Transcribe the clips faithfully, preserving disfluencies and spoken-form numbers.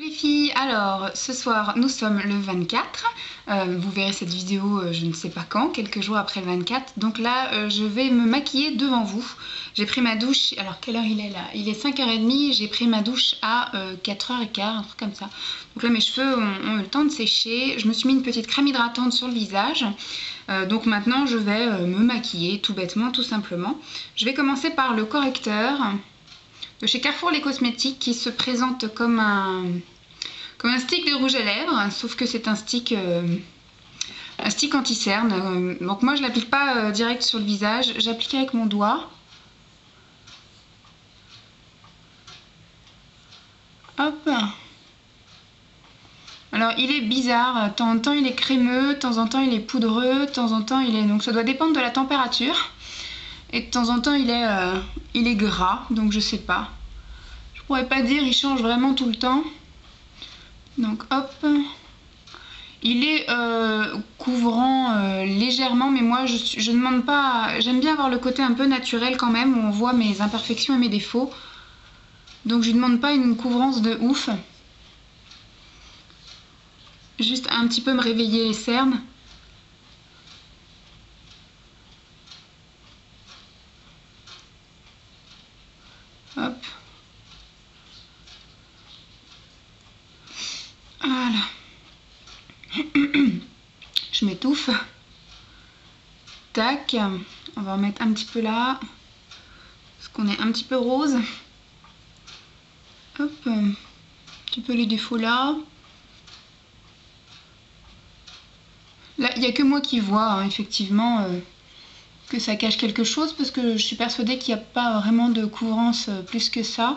Coucou les filles, alors ce soir nous sommes le vingt-quatre, euh, vous verrez cette vidéo euh, je ne sais pas quand, quelques jours après le vingt-quatre, donc là euh, je vais me maquiller devant vous. J'ai pris ma douche, alors quelle heure il est là? Il est cinq heures trente, j'ai pris ma douche à euh, quatre heures quinze, un truc comme ça. Donc là mes cheveux ont, ont eu le temps de sécher, je me suis mis une petite crème hydratante sur le visage, euh, donc maintenant je vais euh, me maquiller tout bêtement, tout simplement. Je vais commencer par le correcteur de chez Carrefour les cosmétiques qui se présente comme un, comme un stick de rouge à lèvres, sauf que c'est un stick, euh, un stick anti-cerne. Euh, donc moi je l'applique pas euh, direct sur le visage, j'applique avec mon doigt. Hop. Alors il est bizarre, de temps en temps il est crémeux, de temps en temps il est poudreux, de temps en temps il est... Donc ça doit dépendre de la température. Et de temps en temps il est, euh, il est gras, donc je sais pas. Je pourrais pas dire, il change vraiment tout le temps. Donc hop. Il est euh, couvrant euh, légèrement, mais moi je, je ne demande pas... J'aime bien avoir le côté un peu naturel quand même, où on voit mes imperfections et mes défauts. Donc je ne demande pas une couvrance de ouf. Juste un petit peu me réveiller les cernes. Hop. Voilà. Je m'étouffe. Tac. On va en mettre un petit peu là. Parce qu'on est un petit peu rose. Hop. Un petit peu les défauts là. Là, il n'y a que moi qui vois, hein, effectivement, euh, que ça cache quelque chose. Parce que je suis persuadée qu'il n'y a pas vraiment de couvrance euh, plus que ça.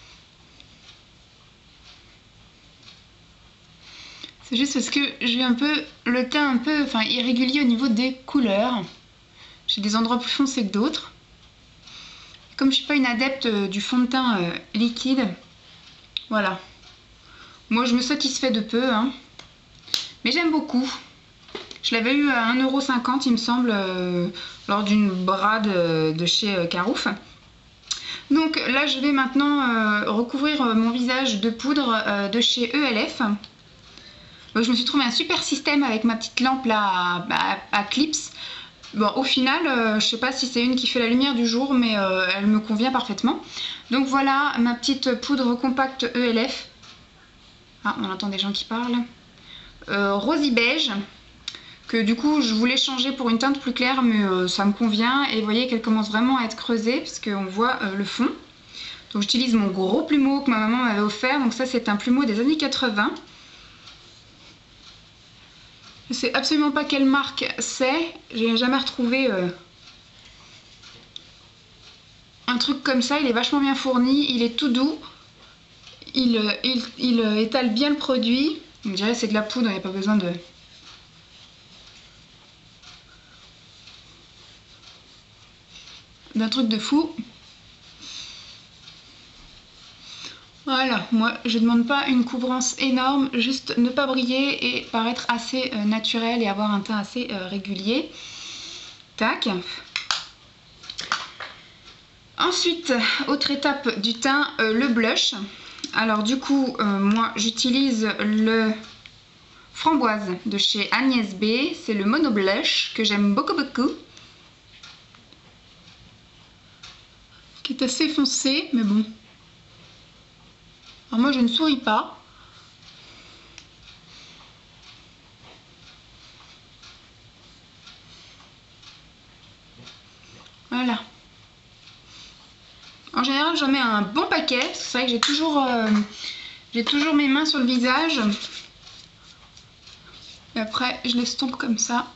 C'est juste parce que j'ai un peu le teint un peu enfin, irrégulier au niveau des couleurs. J'ai des endroits plus foncés que d'autres. Comme je suis pas une adepte du fond de teint euh, liquide, voilà. Moi je me satisfais de peu, hein. Mais j'aime beaucoup. Je l'avais eu à un euro cinquante il me semble, euh, lors d'une brade euh, de chez euh, Carouf. Donc là je vais maintenant euh, recouvrir euh, mon visage de poudre euh, de chez E L F. Donc, je me suis trouvé un super système avec ma petite lampe là à, à, à clips. Bon, au final, euh, je sais pas si c'est une qui fait la lumière du jour, mais euh, elle me convient parfaitement. Donc voilà ma petite poudre compacte E L F. Ah, on entend des gens qui parlent. Euh, rosy beige, que du coup je voulais changer pour une teinte plus claire, mais euh, ça me convient. Et vous voyez qu'elle commence vraiment à être creusée, parce qu'on voit euh, le fond. Donc j'utilise mon gros plumeau que ma maman m'avait offert. Donc ça c'est un plumeau des années quatre-vingts. Je sais absolument pas quelle marque c'est, j'ai jamais retrouvé euh, un truc comme ça. Il est vachement bien fourni, il est tout doux, il, il, il étale bien le produit. On dirait que c'est de la poudre, il n'y a pas besoin de... d'un truc de fou. Voilà, moi je demande pas une couvrance énorme, juste ne pas briller et paraître assez euh, naturel et avoir un teint assez euh, régulier. Tac. Ensuite, autre étape du teint, euh, le blush. Alors du coup, euh, moi j'utilise le framboise de chez Agnès B. C'est le Mono Blush que j'aime beaucoup beaucoup. Qui est assez foncé, mais bon. Alors moi je ne souris pas. Voilà. En général j'en mets un bon paquet, parce que c'est vrai que j'ai toujours, euh, j'ai toujours mes mains sur le visage. Et après je l'estompe comme ça.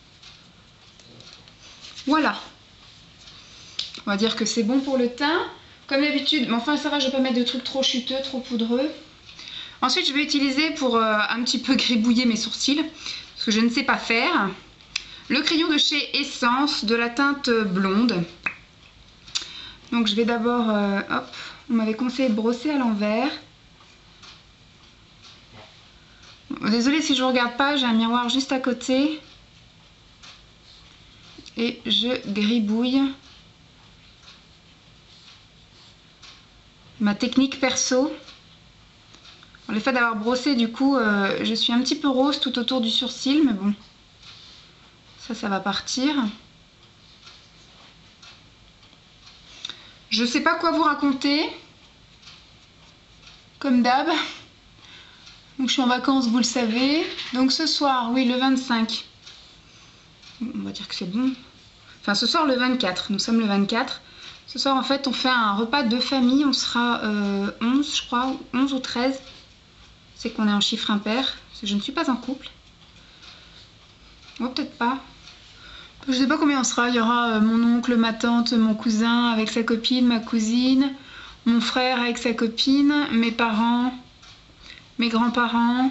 Voilà. On va dire que c'est bon pour le teint. Comme d'habitude, mais enfin ça va, je vais pas mettre de trucs trop chuteux, trop poudreux. Ensuite je vais utiliser pour euh, un petit peu gribouiller mes sourcils, parce que je ne sais pas faire, le crayon de chez Essence de la teinte blonde. Donc je vais d'abord, euh, hop, on m'avait conseillé de brosser à l'envers. Bon, désolée si je ne regarde pas, j'ai un miroir juste à côté. Et je gribouille ma technique perso. le fait d'avoir brossé, du coup, euh, je suis un petit peu rose tout autour du sourcil, mais bon, ça, ça va partir. Je sais pas quoi vous raconter, comme d'hab. Donc je suis en vacances, vous le savez. Donc ce soir, oui, le vingt-cinq. On va dire que c'est bon. Enfin, ce soir, le vingt-quatre. Nous sommes le vingt-quatre. Ce soir, en fait, on fait un repas de famille. On sera euh, onze, je crois, onze ou treize. C'est qu'on est en chiffre impair. Parce que je ne suis pas en couple. Oh, peut-être pas. Je sais pas combien on sera. Il y aura euh, mon oncle, ma tante, mon cousin avec sa copine, ma cousine, mon frère avec sa copine, mes parents, mes grands-parents.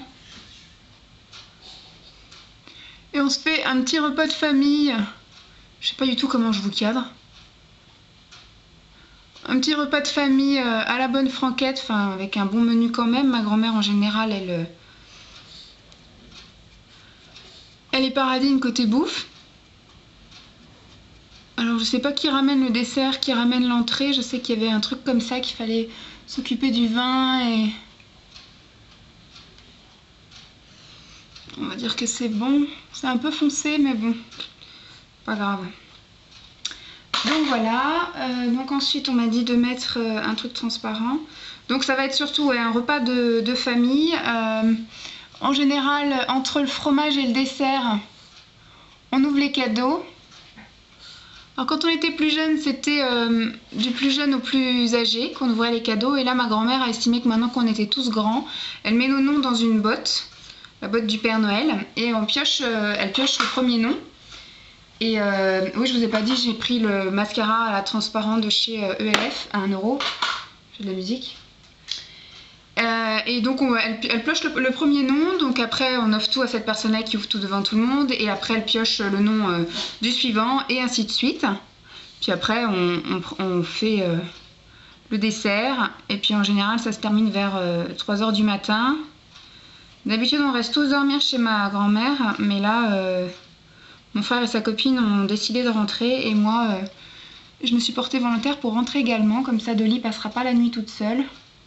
Et on se fait un petit repas de famille. Je sais pas du tout comment je vous cadre. Un petit repas de famille euh, à la bonne franquette, enfin avec un bon menu quand même. Ma grand-mère en général, elle, euh, elle est paradine côté bouffe. Alors je sais pas qui ramène le dessert, qui ramène l'entrée. Je sais qu'il y avait un truc comme ça, qu'il fallait s'occuper du vin et... On va dire que c'est bon. C'est un peu foncé, mais bon, pas grave. Donc voilà, euh, donc ensuite on m'a dit de mettre euh, un truc transparent. Donc ça va être surtout ouais, un repas de, de famille. Euh, en général, entre le fromage et le dessert, on ouvre les cadeaux. Alors quand on était plus jeune, c'était euh, du plus jeune au plus âgé qu'on ouvrait les cadeaux. Et là, ma grand-mère a estimé que maintenant qu'on était tous grands, elle met nos noms dans une botte, la botte du Père Noël, et on pioche, euh, elle pioche le premier nom. Et euh, oui, je vous ai pas dit, j'ai pris le mascara à la transparent de chez euh, E L F à un euro. J'ai de la musique. Euh, et donc on, elle, elle pioche le, le premier nom, donc après on offre tout à cette personne-là qui ouvre tout devant tout le monde, et après elle pioche le nom euh, du suivant, et ainsi de suite. Puis après on, on, on fait euh, le dessert, et puis en général ça se termine vers euh, trois heures du matin. D'habitude on reste tous dormir chez ma grand-mère, mais là... Euh, Mon frère et sa copine ont décidé de rentrer et moi, euh, je me suis portée volontaire pour rentrer également. Comme ça, Dolly passera pas la nuit toute seule.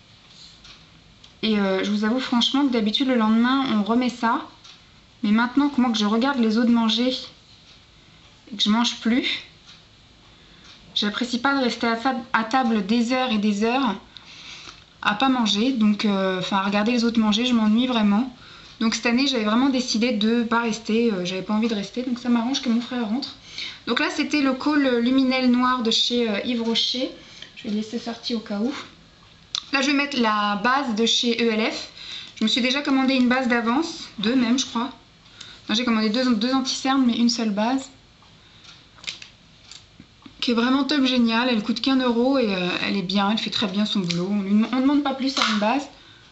Et euh, je vous avoue franchement que d'habitude, le lendemain, on remet ça. Mais maintenant que moi, que je regarde les autres manger et que je mange plus, j'apprécie pas de rester à, table, à table des heures et des heures à pas manger. Donc, euh, enfin, à regarder les autres manger, je m'ennuie vraiment. Donc cette année, j'avais vraiment décidé de ne pas rester, euh, j'avais pas envie de rester, donc ça m'arrange que mon frère rentre. Donc là, c'était le col luminel noir de chez euh, Yves Rocher. Je vais le laisser sortir au cas où. Là, je vais mettre la base de chez E L F. Je me suis déjà commandé une base d'avance, deux même, je crois. J'ai commandé deux, deux anti-cernes, mais une seule base. Qui est vraiment top géniale. Elle coûte qu'un euro et euh, elle est bien, elle fait très bien son boulot. On ne demande pas plus à une base.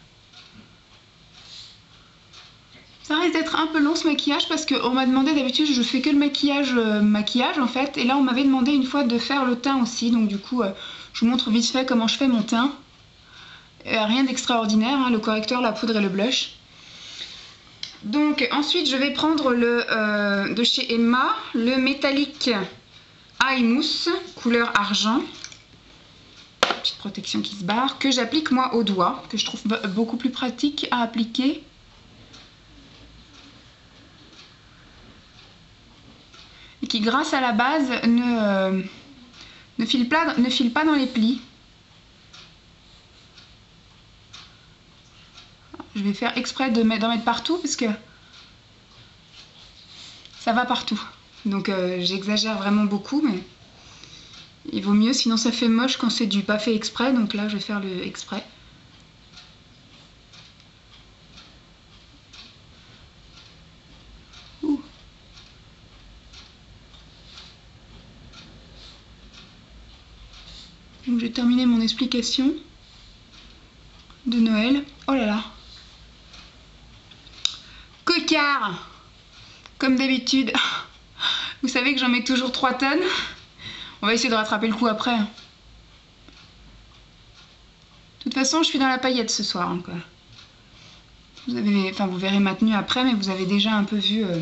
Ça risque d'être un peu long ce maquillage parce qu'on m'a demandé, d'habitude je fais que le maquillage euh, maquillage en fait, et là on m'avait demandé une fois de faire le teint aussi, donc du coup euh, je vous montre vite fait comment je fais mon teint. Euh, rien d'extraordinaire, hein, le correcteur, la poudre et le blush. Donc ensuite je vais prendre le euh, de chez Emma, le métallique Eye Mousse, couleur argent. Petite protection qui se barre, que j'applique moi au doigt, que je trouve beaucoup plus pratique à appliquer. Et qui grâce à la base ne, euh, ne, file pas, ne file pas dans les plis. Je vais faire exprès d'en mettre, mettre partout parce que ça va partout. Donc euh, j'exagère vraiment beaucoup, mais il vaut mieux, sinon ça fait moche quand c'est du pas fait exprès. Donc là je vais faire le exprès. Ouh. Donc j'ai terminé mon explication de Noël. Oh là là. Cocard. Comme d'habitude. Vous savez que j'en mets toujours trois tonnes. On va essayer de rattraper le coup après. De toute façon, je suis dans la paillette ce soir. Hein, quoi. Vous avez, enfin, vous verrez ma tenue après, mais vous avez déjà un peu vu... Euh...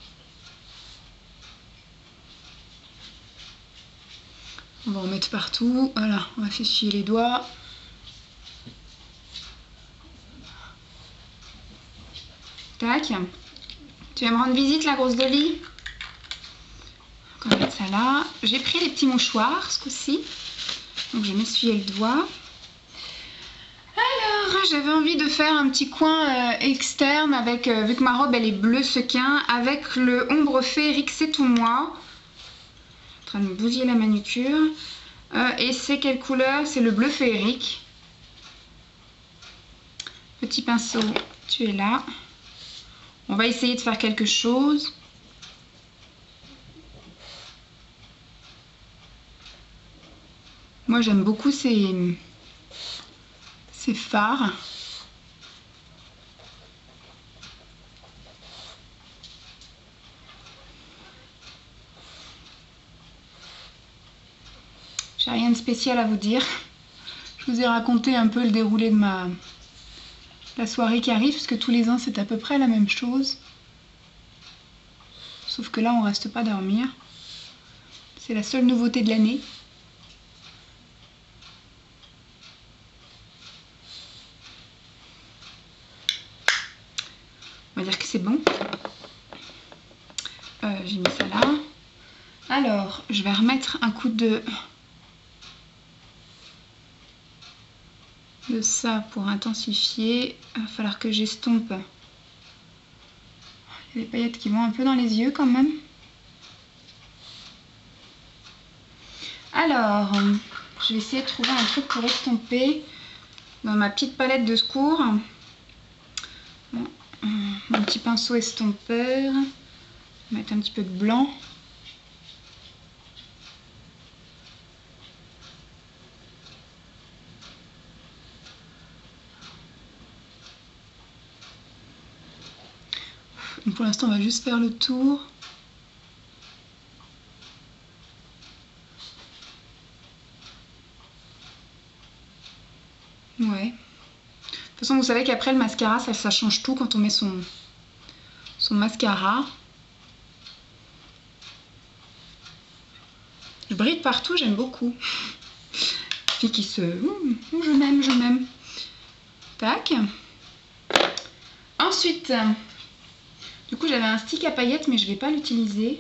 On va en mettre partout. Voilà, on va s'essuyer les doigts. Tac. Tu vas me rendre visite, la grosse Dolly? On va mettre ça là. J'ai pris les petits mouchoirs ce coup-ci. Donc je vais m'essuyer le doigt. Alors, j'avais envie de faire un petit coin euh, externe avec, euh, vu que ma robe elle est bleu sequin, avec le ombre féerique C'est Tout Moi. En train de me bousiller la manucure. Euh, et c'est quelle couleur? C'est le bleu féerique. Petit pinceau, tu es là. On va essayer de faire quelque chose. Moi j'aime beaucoup ces, ces fards. J'ai rien de spécial à vous dire. Je vous ai raconté un peu le déroulé de ma la soirée qui arrive, parce que tous les ans c'est à peu près la même chose. Sauf que là on reste pas dormir. C'est la seule nouveauté de l'année. On va dire que c'est bon. Euh, J'ai mis ça là. Alors, je vais remettre un coup de... de ça pour intensifier. Il va falloir que j'estompe. Il y a des paillettes qui vont un peu dans les yeux quand même. Alors, je vais essayer de trouver un truc pour estomper dans ma petite palette de secours. Mon petit pinceau estompeur. Je vais mettre un petit peu de blanc. Pour l'instant, on va juste faire le tour. Ouais. De toute façon, vous savez qu'après le mascara, ça, ça change tout quand on met son, son mascara. Je brille partout, j'aime beaucoup. Fille qui se... Ouh, je m'aime, je m'aime. Tac. Ensuite, du coup, j'avais un stick à paillettes, mais je ne vais pas l'utiliser.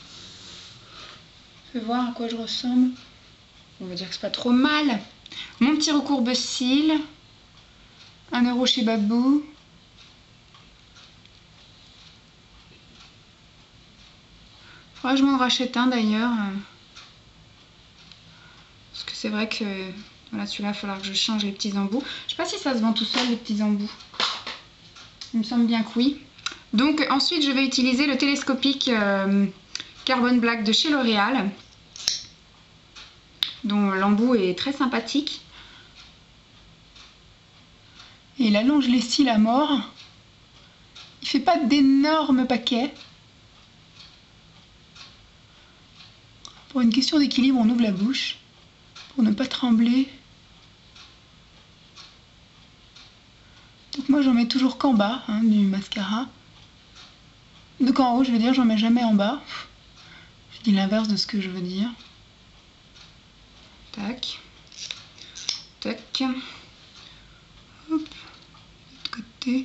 Je vais voir à quoi je ressemble. On va dire que c'est pas trop mal. Mon petit recourbe-cils. un euro chez Babou. Faudra que je m'en rachète un d'ailleurs. Parce que c'est vrai que voilà, celui-là, il va falloir que je change les petits embouts. Je sais pas si ça se vend tout seul, les petits embouts. Il me semble bien que oui. Donc ensuite, je vais utiliser le télescopique euh, Carbon Black de chez L'Oréal, dont l'embout est très sympathique. Et il allonge les cils à mort. Il fait pas d'énormes paquets. Pour une question d'équilibre, on ouvre la bouche pour ne pas trembler. Donc moi j'en mets toujours qu'en bas hein, du mascara. Donc en haut, je veux dire, j'en mets jamais en bas. Je dis l'inverse de ce que je veux dire. Tac. Tac. Hop. De l'autre côté.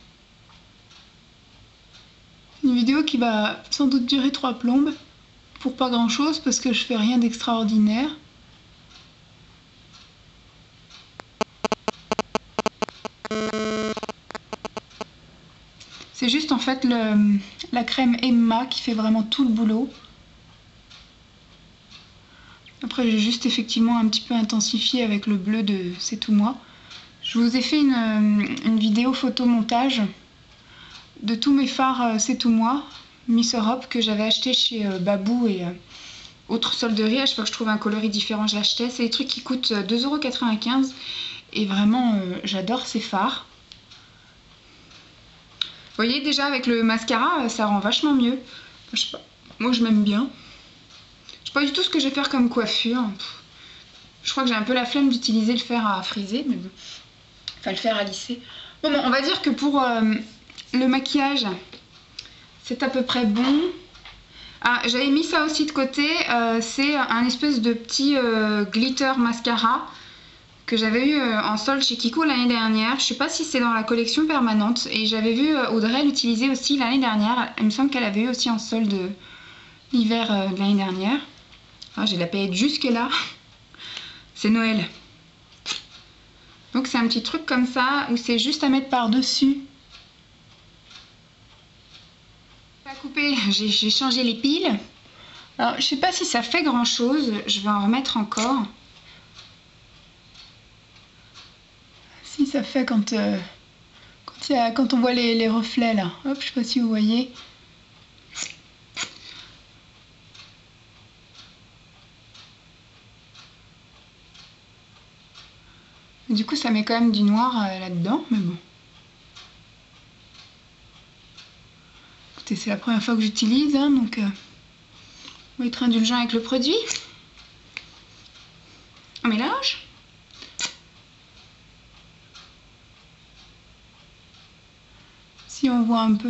Une vidéo qui va sans doute durer trois plombes. Pour pas grand chose, parce que je fais rien d'extraordinaire. C'est juste en fait le, la crème Emma qui fait vraiment tout le boulot. Après j'ai juste effectivement un petit peu intensifié avec le bleu de C'est Tout Moi. Je vous ai fait une, une vidéo photo montage de tous mes fards C'est Tout Moi Miss Europe que j'avais acheté chez Babou et autres solderies. À chaque fois que je trouve un coloris différent, je l'achetais. C'est des trucs qui coûtent deux euros quatre-vingt-quinze et vraiment euh, j'adore ces fards. Vous voyez, déjà avec le mascara, ça rend vachement mieux. Je sais pas, moi je m'aime bien. Je sais pas du tout ce que je vais faire comme coiffure. Je crois que j'ai un peu la flemme d'utiliser le fer à friser, mais bon. Enfin, le fer à lisser. Bon, bon on va dire que pour euh, le maquillage, c'est à peu près bon. Ah, j'avais mis ça aussi de côté. Euh, c'est un espèce de petit euh, glitter mascara que j'avais eu en solde chez Kiko l'année dernière. Je sais pas si c'est dans la collection permanente. Et j'avais vu Audrey l'utiliser aussi l'année dernière. Il me semble qu'elle avait eu aussi en solde l'hiver de l'année dernière. Ah, j'ai la paillette jusque là. C'est Noël. Donc c'est un petit truc comme ça où c'est juste à mettre par-dessus. Pas coupé, j'ai changé les piles. Alors je sais pas si ça fait grand chose. Je vais en remettre encore. Si ça fait quand, euh, quand, y a, quand on voit les, les reflets là. Hop, je sais pas si vous voyez. Du coup ça met quand même du noir euh, là-dedans, mais bon. Écoutez, c'est la première fois que j'utilise, hein, donc euh, on va être indulgent avec le produit. On mélange. Si on voit un peu.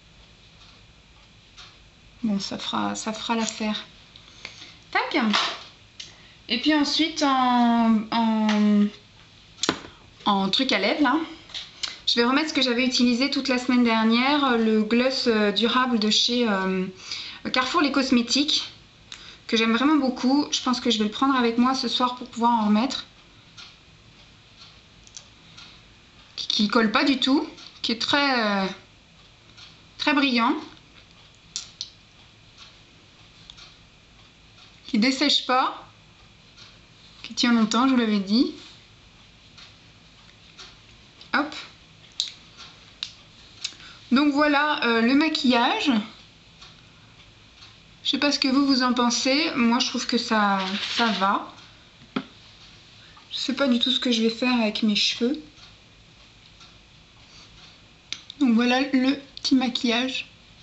Bon, ça fera, ça fera l'affaire. Tac. Et puis ensuite, en, en, en truc à lèvres, là, je vais remettre ce que j'avais utilisé toute la semaine dernière, le gloss durable de chez euh, Carrefour Les Cosmétiques, que j'aime vraiment beaucoup. Je pense que je vais le prendre avec moi ce soir pour pouvoir en remettre. Qui ne colle pas du tout, qui est très, euh, très brillant, qui dessèche pas, qui tient longtemps, je vous l'avais dit. Hop. Donc voilà euh, le maquillage. Je sais pas ce que vous vous en pensez. Moi je trouve que ça, ça va. Je sais pas du tout ce que je vais faire avec mes cheveux. Donc voilà le petit maquillage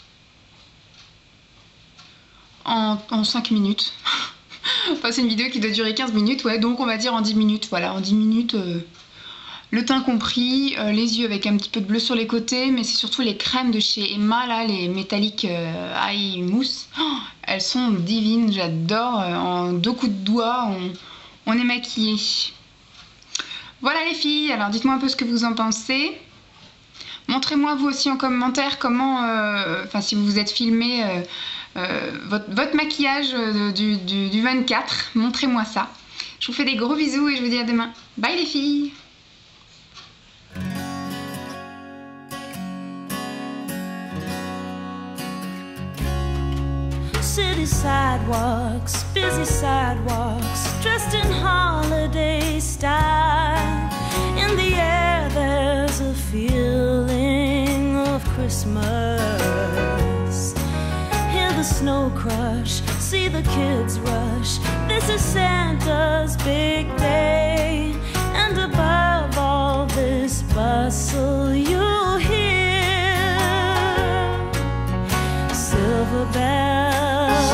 en, en cinq minutes. Enfin, c'est une vidéo qui doit durer quinze minutes, ouais, donc on va dire en dix minutes. Voilà, en dix minutes, euh, le teint compris, euh, les yeux avec un petit peu de bleu sur les côtés, mais c'est surtout les crèmes de chez Emma, là, les métalliques euh, eye mousse. Oh, elles sont divines, j'adore. Euh, en deux coups de doigt, on, on est maquillé. Voilà les filles, alors dites-moi un peu ce que vous en pensez. Montrez-moi vous aussi en commentaire comment, euh, enfin si vous vous êtes filmé euh, euh, votre, votre maquillage euh, du, du, du vingt-quatre, montrez-moi ça. Je vous fais des gros bisous et je vous dis à demain. Bye les filles! City sidewalks, busy sidewalks, dressed in holiday style. In the air there's a feeling of Christmas. Hear the snow crush, see the kids rush. This is Santa's big day. And above all this bustle you'll hear silver bells,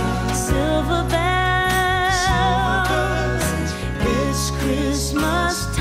silver bells, it's Christmas time.